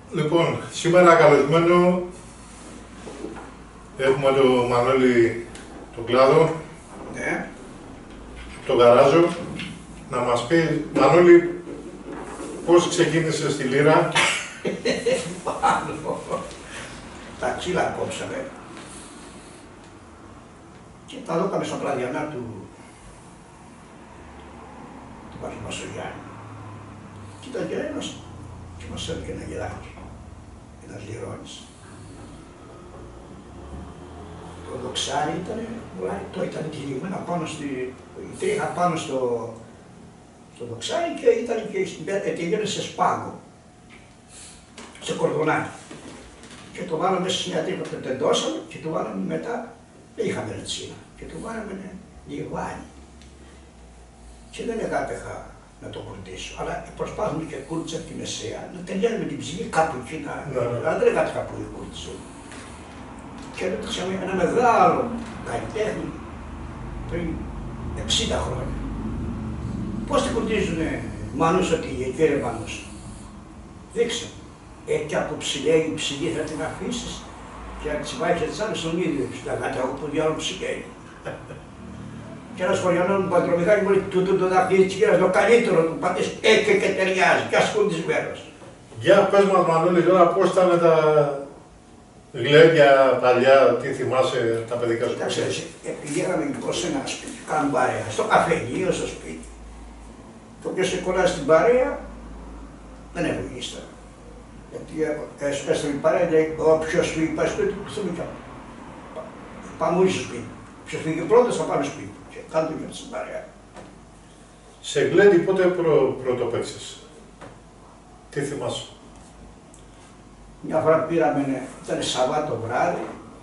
Λοιπόν, σήμερα καλεσμένο έχουμε τον Μανώλη τον Κλάδο, Ναι. τον Γαράζο, να μας πει, Μανώλη, πώς ξεκίνησες στη λύρα. Πάνω. Τα ξύλα κόψαμε και τα δώκαμε στα πλαδιανά του Παχυμασογιάννη. Και ήταν και ένας και μας έλεγε ένα γεράκι, ένας λιρώνης. Το δοξάρι ήταν τυλιγμένο πάνω στη τρίχα πάνω στο δοξάρι και ήταν και τελειώνε σε σπάγκο, σε κορδονάκι. Και το βάλαμε μέσα σε μια τρίχα που τεντώσαμε και το βάλαμε μετά, δεν είχαμε ρετσίνα, και το βάλαμε λιβάνι. Και δεν εγάπεχα να το κουρτίσω, αλλά προσπάθουμε και κούρτισα τη μεσαία, να τελειώνουμε την ψυχή κάπου εκεί, αλλά δεν εγάπεχα που κούρτιζω. Και ρωτήσαμε ένα μεγάλο καλλιτέχνη πριν 60 χρόνια. Πώς την κουρτίζουνε Μανούσο κύριε Μανούσο. Δείξε. Και από ψηλέγει η ψηλή θα την αφήσεις και να τσιμπάει και τις άλλες στον ίδιο ψηλαγάτα, όπου διάλογο ψηλέγει. Και ένας χωριανός μου παντρομηχάνη μου λέει τούτο το δαχτυλί της κύριας το καλύτερο του πατήσεις και ταιριάζει και ασκούντισμένος. Για πες μας Μανώλη τώρα πώς ήταν τα γλέντια παλιά, τι θυμάσαι τα παιδικά σου. Κοιτάξτε, πηγαίναμε λοιπόν σε ένα σπίτι, κάνουμε παρέα, στο καφενείο, στο σπίτι. Το οποίο σε κολλάει στην παρέα δεν έβγαινε ύστερα. Γιατί έστω η παρέα λέει όποιος φύγει πάει σπίτι του, θέλει κι άλλο. Πάμε όλοι στο σπίτι. Ποιος φύγει πρώτος θα πάμε σπίτι. Και κάνουμε και στην παρέα. Σε γλέντι πότε πρώτο παίξες, τι θυμάσαι. Μια φορά πήραμε, ήταν Σαββάτο βράδυ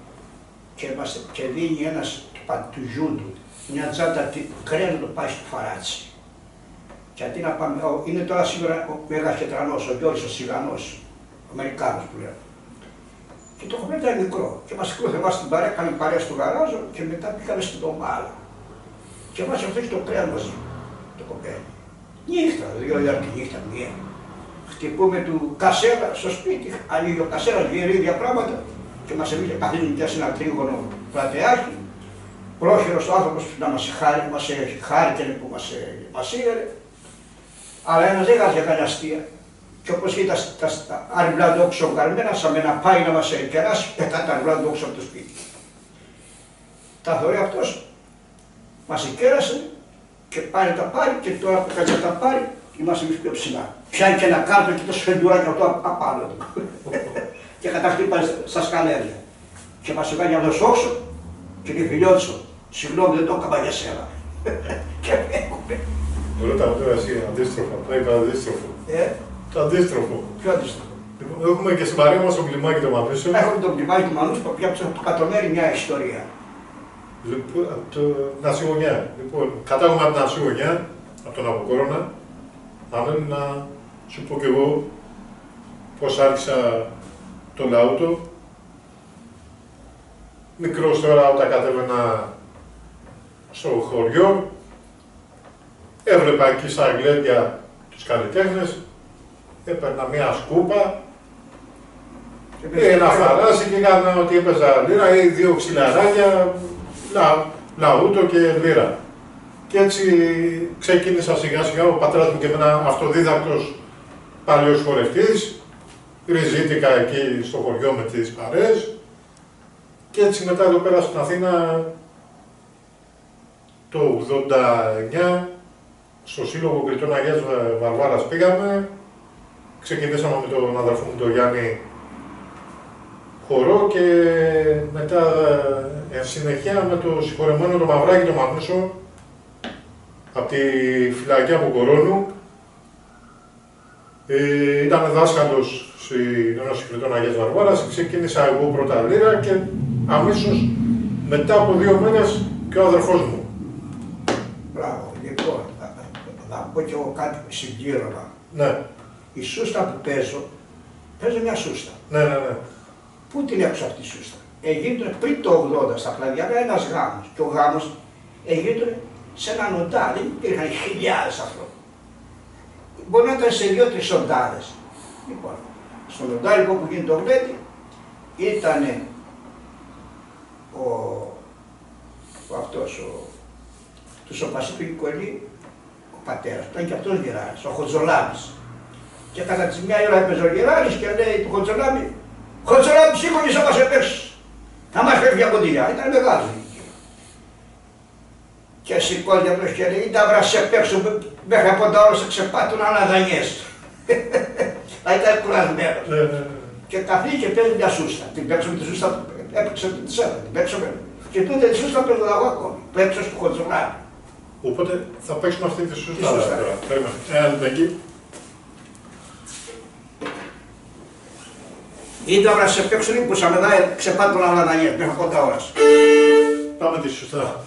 και δίνει ένας του γιού του μια τσάντα κρέα να το πάει στο Φαράτσι. Και αντί να πάμε, είναι τώρα σήμερα ο Μέγας Κετρανός, ο Γιώργος ο Σιγανός, ο Αμερικάνος που λέω. Και το χωμένο ήταν μικρό. Και μας κρούθε εμάς στην παρέα, κάναμε παρέα στο γαράζο και μετά πήγαμε στην Ντομάλα. Και μας αυτό έχει το κρέα μαζί, το κοπέλι. Νύχτα, 2 ώρα τη νύχτα, 1. Χτυπούμε του κασέρα στο σπίτι, ανοίγει ο κασέρας, βγαίνει ίδια πράγματα και μας έβγαινε καθήλυν και σε ένα τρίγωνο πλατεάκι. Πρόχειρος ο άνθρωπος να μας χάρηκε που μας είδε. Αλλά ένας δεν γάζε κανένα αστεία. Και όπως ήταν τα αριμπλά ντόξο καρμένα, σαν να πάει να μας κεράσει, πετά τα αριμπλά ντόξο από το σπίτι. Τα θεωρεί αυτός, μας κέρασε και πάει να τα πάρει και τώρα που κάνει να τα πάρει, είμαστε εμείς πιο ψηλά. Πιάνει και ένα κάρτο και το σφεντουράκι αυτό απάνω του. Και καταχτύπανε στα σκαλέρια. Και μας έκανε να δώσω όξο και τη φιλιότσο. Συγγνώμη, δεν το έκανα για σένα. Και φεύγουμε. Ρωτάμε τώρα εσύ αντίστροφα, θα είπα αντίστροφο. Το αντίστροφο. Ποιο αντίστροφο. Έχουμε και στην παρέα μας τον Κλιμάκη τον Μανούσο. Έχουμε τον Κλιμάκη τον Μανούσο που του κατομέρει μια ιστορία. Λοιπόν, από το Νασιγωνιά. Λοιπόν, κατάγομαι από την Νασιγωνιά, από τον Αποκόρονα. Να σου πω κι εγώ πώς άρχισα το λαούτο. Μικρός τώρα όταν κατέβαινα στο χωριό, έβλεπα εκεί στα γλέντια τους καλλιτέχνες, έπαιρνα μια σκούπα, ένα φαράσι και έκανα ότι έπαιζα λύρα ή 2 ξυλαράκια, λαούτο και λύρα. Και έτσι ξεκίνησα σιγά σιγά, ο πατέρας μου και εμένα αυτοδίδακτος παλιός χορευτής, ριζίτηκα εκεί στο χωριό με τις παρέες και έτσι μετά εδώ πέρα στην Αθήνα το 89 στο Σύλλογο Κρητών Αγίας Βαρβάρας πήγαμε, ξεκινήσαμε με τον αδερφό μου τον Γιάννη χορό και μετά εν συνεχεία με το συγχωρεμένο τον Μαυράκη τον Μανούσο από τη φυλακή Αποκορώνου. Ήταν δάσκαλος στην Ένωση Κρητών Αγίας Βαρβάρας, ξεκίνησα εγώ πρώτα λύρα και αμέσως μετά από 2 μέρες και ο αδερφός μου. Μπράβο, λοιπόν, θα πω κι εγώ κάτι συμπλήρωμα. Ναι. Η σούστα που παίζω μια σούστα. Ναι. Πού την έψω αυτή η σούστα. Έγινε πριν το 80 στα Πλαδιανά ένας γάμος. Και ο γάμος έγινε σε ένα νοτά, δεν υπήρχαν χιλιάδες άνθρωποι. Μπορεί να ήταν σε 2-3 οντάδες. Λοιπόν, στο Λοντάρικο που γίνει το γλέντι, ήταν του Σοπασί του Νικολή, ο πατέρας, ήταν και αυτός γεράρης, ο Χοτζολάβης. Και κατά τις μια ώρα έπαιζε ο γεράρης και λέει του Χοτζολάβη, Χοτζολάβη σήκωνες να μας επέξεις, να μας φεύγει από κοντιλιά, ήταν μεγάλο. Και σηκώνει αυτός και λέει, τα βρά σε παίξω μέχρι από τα ώρα σε ξεπάτουν αλλά δανιές. Θα ήταν κουρασμένος. Και καθίσει και παίζει μια σούστα. Την παίξαμε τη σούστα, έπαιξε τη σέλα, την παίξαμε. Και τούτε τη σούστα παίζω εγώ ακόμη. Το έπαιξε στο Χοτζολάβη. Οπότε θα παίξουμε αυτή τη σούστα τώρα. Ένα λεπτάκι. Ήταν να σε παίξουν που σαν μετά ξεπάτουν αλλά δανιές μέχρι από τα ώρα. Πάμε τη σωστά.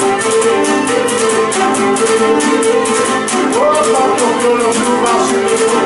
Όλο του βασιλικού